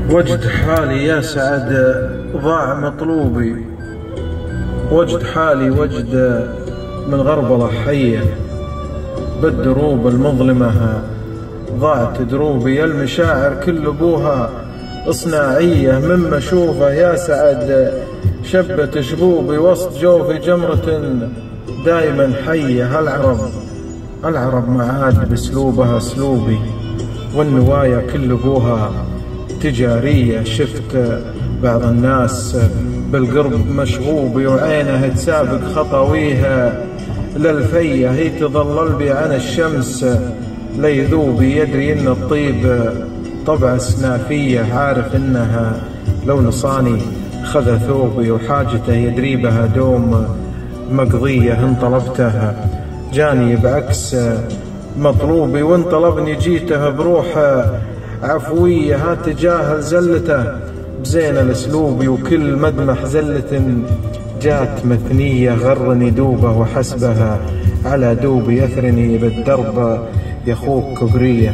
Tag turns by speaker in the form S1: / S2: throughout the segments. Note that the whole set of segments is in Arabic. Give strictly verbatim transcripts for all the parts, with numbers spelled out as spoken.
S1: وجد حالي يا سعد ضاع مطلوبي، وجد حالي وجد من غربلة حية، بالدروب المظلمة ضاعت دروبي، المشاعر كل ابوها اصناعية، مما اشوفه يا سعد شبت شبوبي، وسط جوفي جمرة دايما حية. العرب العرب معاد باسلوبها اسلوبي، والنوايا كل ابوها تجارية. شفت بعض الناس بالقرب مشغوبي، وعينها تسابق خطويها للفية، هي تظلل بي عن الشمس ليذوبي، يدري ان الطيب طبع سنافية، عارف انها لو نصاني خذ ثوبي، وحاجته يدري بها دوم مقضية، ان طلبتها جاني بعكس مطلوبي، وان طلبني جيته بروح عفوية، ها تجاهل زلته بزين الاسلوبي، وكل مدمح زلة جات مثنية، غرني دوبه وحسبها على دوبي، يثرني بالدرب يخوك كبرية،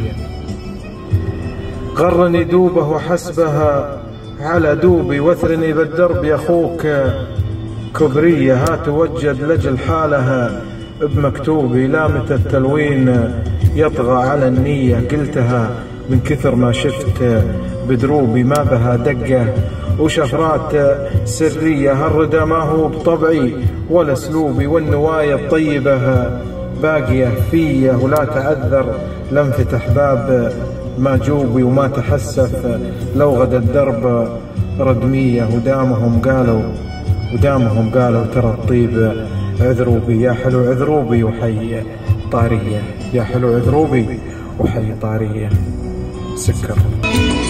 S1: غرني دوبه وحسبها على دوبي، واثرني بالدرب يخوك كبرية، ها توجد لجل حالها بمكتوبي، لامة التلوين يطغى على النية، قلتها من كثر ما شفت بدروبي، ما بها دقة وشفرات سرية، هالردى ما هو بطبعي ولا اسلوبي، والنوايا الطيبة باقية فيا، ولا تعذر لانفتح باب ما جوبي، وما تحسف لو غدا الدرب ردمية، ودامهم قالوا ودامهم قالوا ترى الطيب عذروبي، يا حلو عذروبي وحي طارية، يا حلو عذروبي وحي طارية. سكر.